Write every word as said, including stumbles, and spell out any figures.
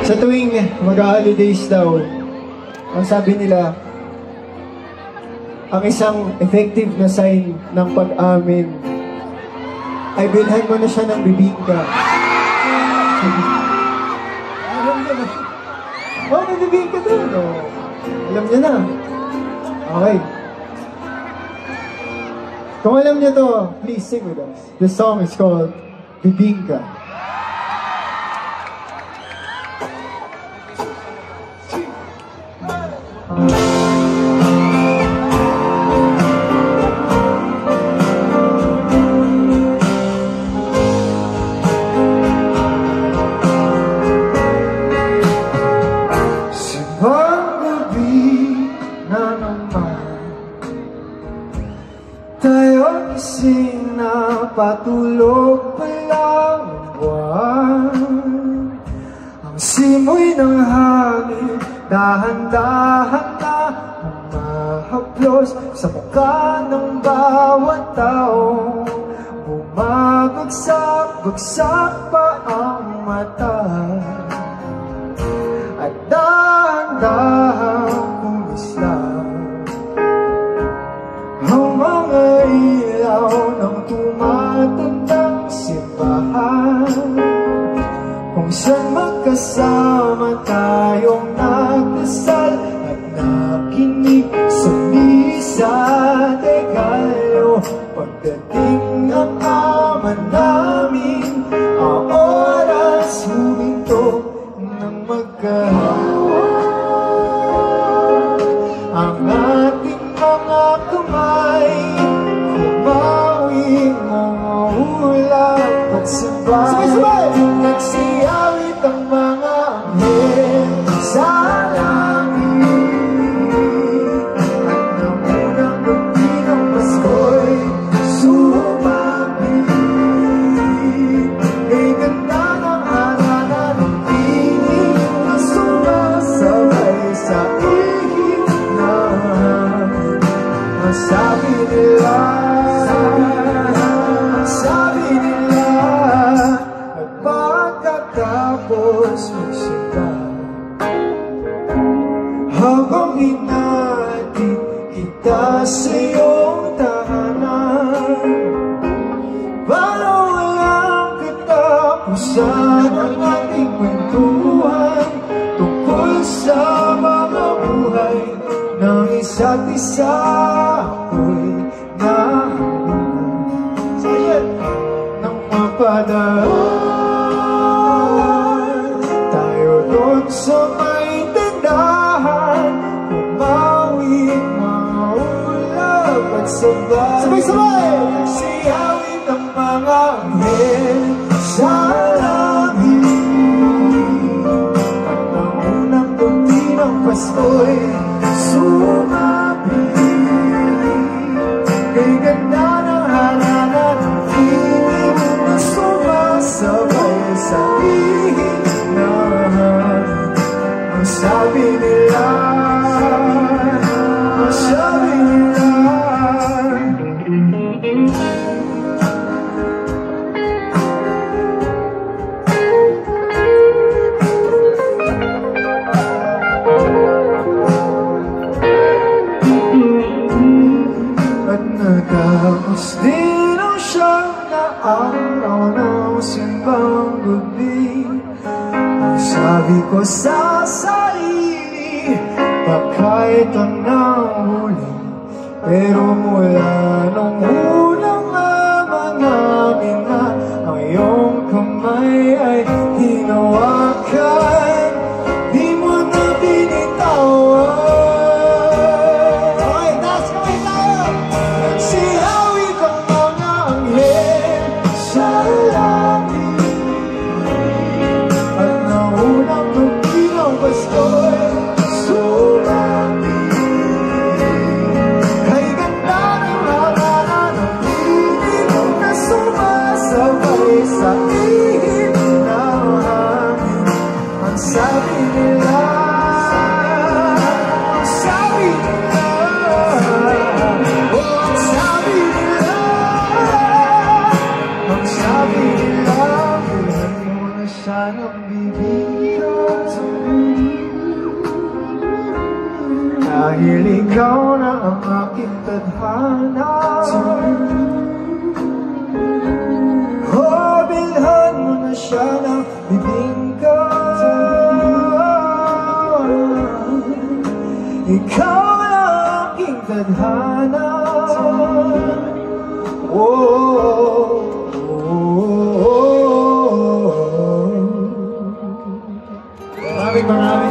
Sa tuwing mag-holidays daw, ang sabi nila, ang isang effective na sign ng pag-amin ay bilhan mo na siya ng bibingka. Alam niyo na. Oh, may bibingka doon. Oh. Alam niyo na. Okay. Kung alam niyo to, please sing with us. The song is called Bibingka. Tayo gising na patulog pa lang ang buwan. Ang simoy ng hangin dahan-dahan na humahaplos sa mukha ng bawat tao. Bumabagsak-bagsak pa ang mata at dahan-dahan kumislap ang mga ilaw ng tumatandang simbahan, kung saan magkasama tayong nagdasal at nakinig sa misa de Gallo. Pagdating ang ama namin, ang oras huminto ng magkahawa. Ang ating mga kamay humawing mga ulap at sabay nagsiyawit ang mga anghel sa langit. At nang unang gabi ng Pasko'y sumapit, kay ganda ng harana ng tinig na sumasabay sa ihip namin. Ang sabi nila, ang sabi nila, at pagkatapos magsimba, habang hinatid kita sa iyong tahanan, para walang katapusan ang ating kwentuhan tungkol sa mga buhay ng isa't isa. Ako'y nahanap sa'yo ng mapadaan. Tayo doon sa may tindahan, kumawit mga ulap at sabay sabay-sabay siyawit ang mga anghel sa langit. At ang unang gabi ng Pasko'y sumapit, kay ganda ng harana ng tinig na sumasabay sa ihip namin. Ang sabi nila, ang sabi nila, natapos din ang siyang na araw ng simbang gabi. Ang sabi ko sa sarili, baka ito na huli. Pero mula nung unang laman namin na ang iyong kamay ay hinawakan, di mo na binitawan. Sabi nila, sabi nila, oh, sabi nila, ang sabi nila, bilhan mo na siya ng bibingka. Dahil ikaw na ang aking tadhana. Oh, bilhan mo na siya ng bibing ko. Ikaw na ang aking tadhana. Oh, oh, oh, oh. Maraming maraming